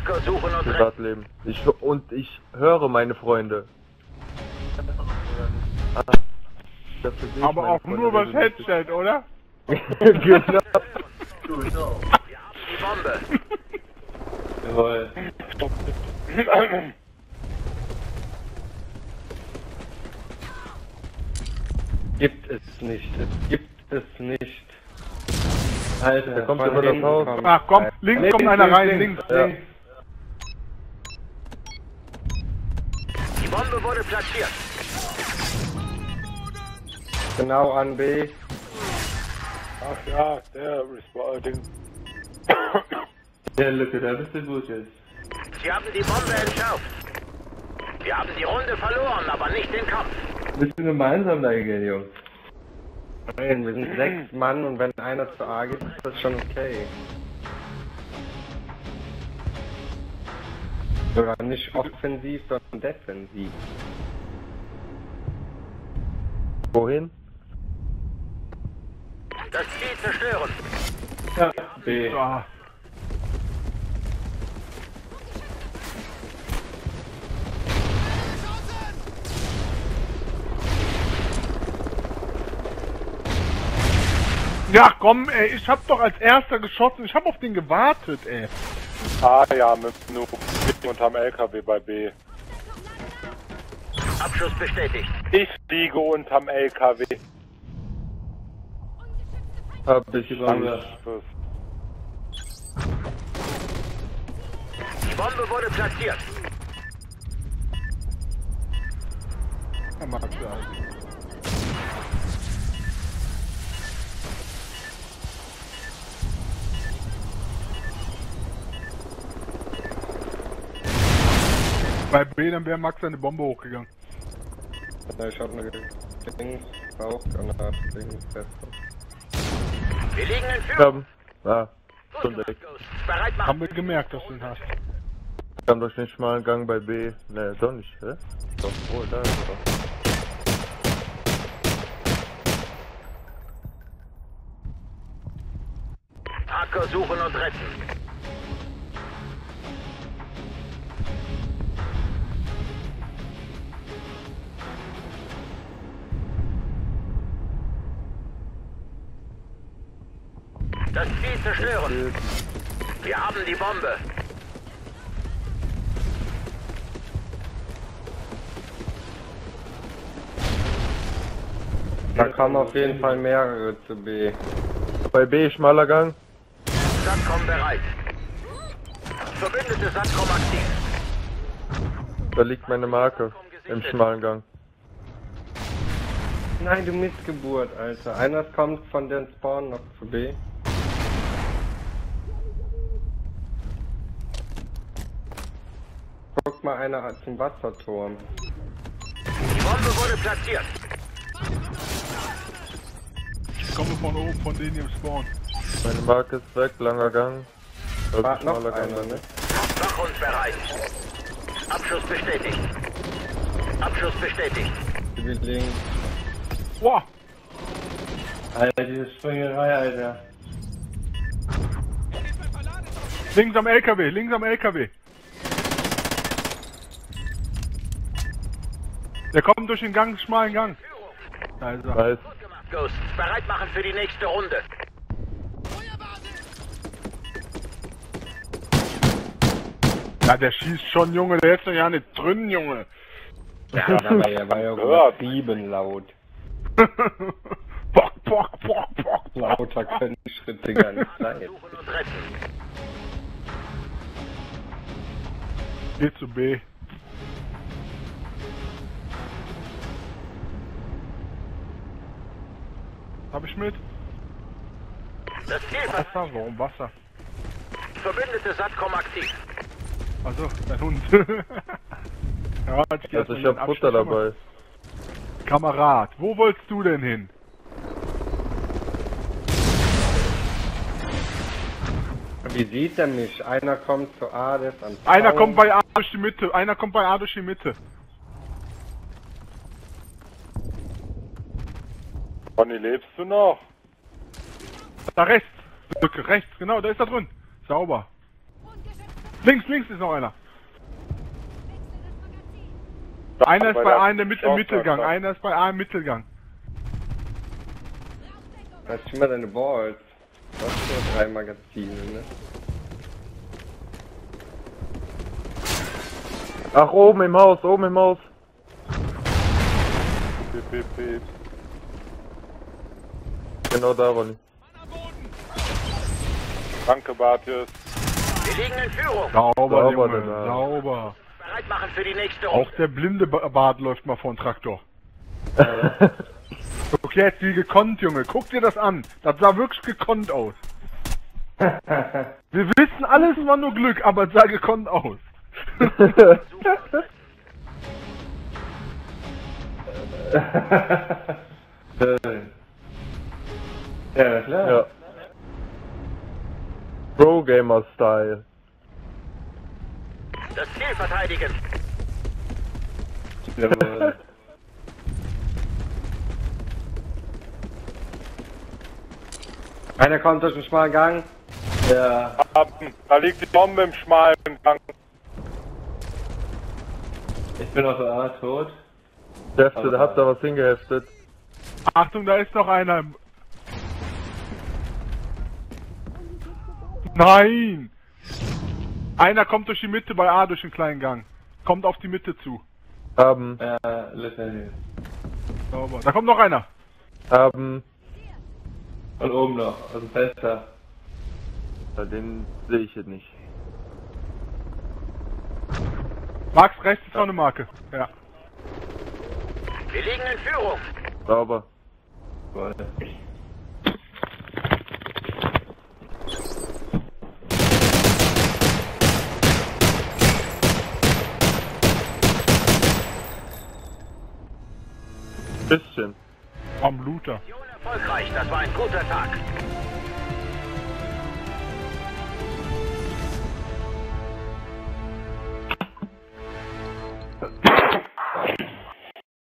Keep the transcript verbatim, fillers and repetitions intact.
Hacker suchen und Privatleben. Ich und ich höre meine Freunde. Ah, dafür sehe ich Aber meine auch Freunde nur übers regelmäßig. Headset, oder? Genau. die Bombe. Jawohl. Gibt es nicht, es gibt es nicht. Alter, da kommt von immer das hinten Haus. kommt- Ach komm, links Links, kommt einer links, rein, links, links. Ja. links. Die Bombe wurde platziert. Genau an B. Ach ja, der Respawn-Ding. Der Lücke, da bist du gut jetzt. Sie haben die Bombe entschärft. Wir haben die Runde verloren, aber nicht den Kampf. Bist du gemeinsam da gehen, Jungs? Nein, wir sind sechs Mann und wenn einer zu A geht, ist das schon okay. Sogar nicht offensiv, sondern defensiv. Wohin? Das Ziel zerstören. Ja, B. Ah. Ja, komm, ey, ich hab doch als erster geschossen. Ich hab auf den gewartet, ey. Ah ja, mit nur unterm L K W bei B. Abschuss bestätigt. Ich liege unterm L K W. Hab ich schon. Das Die Bombe wurde platziert. Ja, Max, ja. Bei B, dann wäre Max seine Bombe hochgegangen. Ja, ich hab eine Dings, Rauchgranate, Dings, Feste. Wir liegen in Führung. Komm. Ah, schon Gut weg. gemacht, Ghost. Bereit machen. Haben wir gemerkt, dass du ihn hast. Kam durch den schmalen Gang bei B. Ne, doch nicht, hä? Doch, oh, da ist er. Hacker suchen und retten. Das Ziel zerstören. Wir haben die Bombe. Da kommen auf jeden Fall mehrere zu B. Bei B, schmaler Gang. Satcom bereit. Verbündete Satcom aktiv. Da liegt meine Marke. Im schmalen Gang. Nein, du Missgeburt, Alter. Einer kommt von den Spawn noch zu B. Guck mal einer zum Wasserturm. Die Bombe wurde platziert. Ich komme von oben, von denen im Spawn. Meine Marke ist weg, langer Gang. Also War noch schmaler Gang. einer, ne? Wachhund bereit. Abschuss bestätigt. Abschuss bestätigt. Wie links. Boah! Alter, diese Springerei, Alter. Links am L K W, links am L K W. Der kommt durch den Gang, schmalen Gang. Da ist er. Nice. Gut gemacht, Ghost. Bereit machen für die nächste Runde. Ja, der schießt schon, Junge, der ist doch ja nicht drin, Junge. Ja, aber er war ja übertrieben laut. Bock, bock, bock, bock. Lauter können die Schritte gar nicht sein. Suchen und retten. Geh zu B. Hab ich mit? Das Ziel ver Wasser? Warum Wasser? Verbündete Satcom aktiv. Also, dein Hund. Ja, ich geh Also erst ich mal hab den Futter Abschnitt dabei. Kamerad, wo wolltest du denn hin? Wie sieht er mich? Einer kommt zu A, der ist am Einer Zaun. kommt bei A durch die Mitte, einer kommt bei A durch die Mitte. Conny, lebst du noch? Da rechts, Lücke, rechts, genau, da ist er drin. Sauber. Links, links ist noch einer. Einer ist bei A in der Mitte, im Mittelgang. Einer ist bei A im Mittelgang. Da zieh mal deine Balls. Du hast nur drei Magazine, ne? Ach, oben im Haus, oben im Haus. Piep, piep, piep. Genau da, Ronny. Danke, Bartius. Wir liegen in Führung. Sauber, Sauber, Junge, der da. sauber. Bereit machen für die nächste Runde. Auch der blinde Ba- Bart läuft mal vor den Traktor. Okay, jetzt wie gekonnt, Junge. Guck dir das an. Das sah wirklich gekonnt aus. Wir wissen, alles war nur Glück, aber es sah gekonnt aus. Ja, klar. Ja. Pro-Gamer-Style. Das Ziel verteidigen. Jawohl. Einer kommt durch den schmalen Gang. Ja. Da liegt die Bombe im schmalen Gang. Ich bin auf der A tot. Defte, da habt ihr was hingeheftet. Achtung, da ist noch einer. Nein! Einer kommt durch die Mitte bei A durch den kleinen Gang. Kommt auf die Mitte zu. Haben, Ja, letztendlich. Sauber. Da kommt noch einer. haben. Und oben noch, aus dem Fenster. Ja, den sehe ich jetzt nicht. Max, rechts ist noch eine Marke. Ja. Wir liegen in Führung. Sauber. Voll. Bisschen. Am Looter. Mission erfolgreich. Das war ein guter Tag.